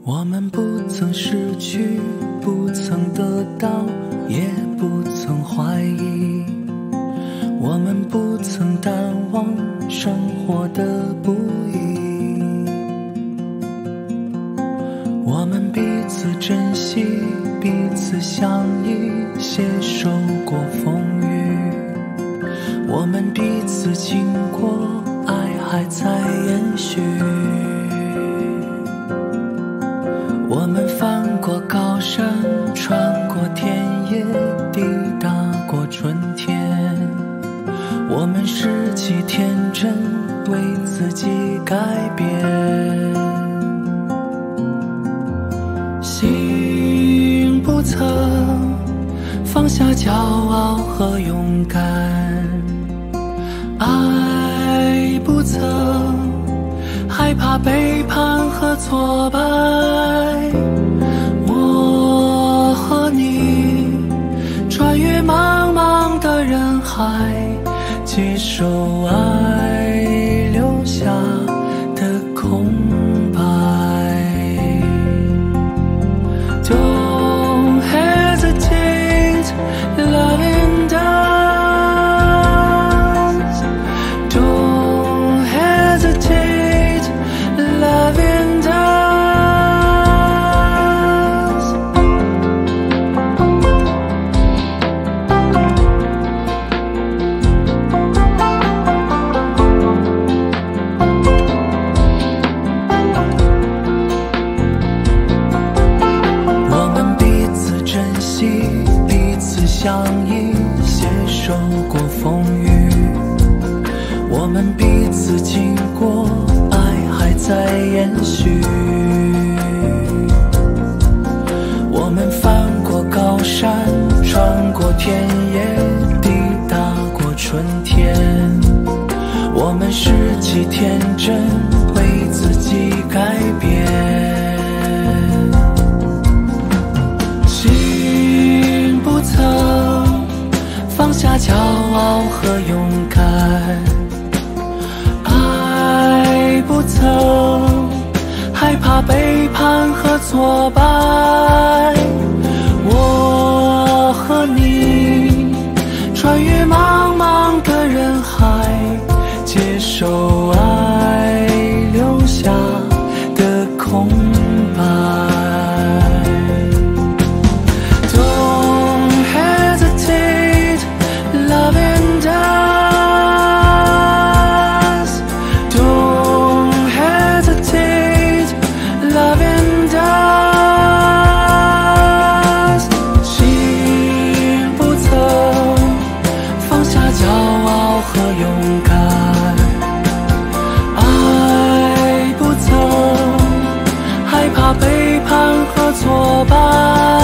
我们不曾失去，不曾得到，也不曾怀疑。我们不曾淡忘生活的不易。我们彼此珍惜，彼此相依，携手过风雨。我们彼此经过，爱还在延续。我们翻过高山，穿过田野，抵达过春天。我们拾起天真，为自己改变。心不曾放下骄傲和勇敢，爱不曾害怕背叛和挫败。我和你穿越茫茫的人海，接受爱留下的空白。 Don't hesitate, loving us. Don't hesitate, loving us. 彼此相依，携手过风雨。我们彼此经过，爱还在延续。我们翻过高山，穿过田野，抵达过春天。我们拾起天真，为自己改变。 放下骄傲和勇敢，爱不曾害怕背叛和挫败。我和你穿越茫茫的人海，接受爱留下的空白。 和勇敢，爱不曾害怕背叛和挫败。